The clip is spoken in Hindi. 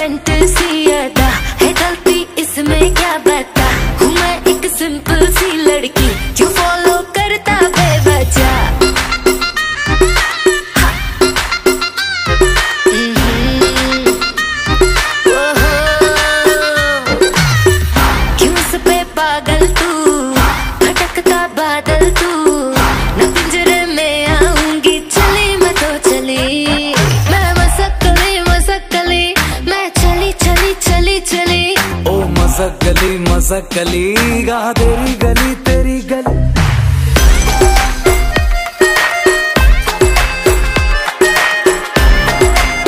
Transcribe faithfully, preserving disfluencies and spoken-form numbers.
इनोसेंट सी अदा है, गलती इसमें क्या बता। हूँ मैं एक सिंपल सी लड़की जो फॉलो करता बेवजह। क्यों इस पे पागल तू, भटकता बादल तू, न पिंजरे में आऊंगी चली मैं तो चली। मैं मसक्कली मसक्कली मैं चली चली चली चली। ओ मसक्कली मसक्कली गा तेरी गली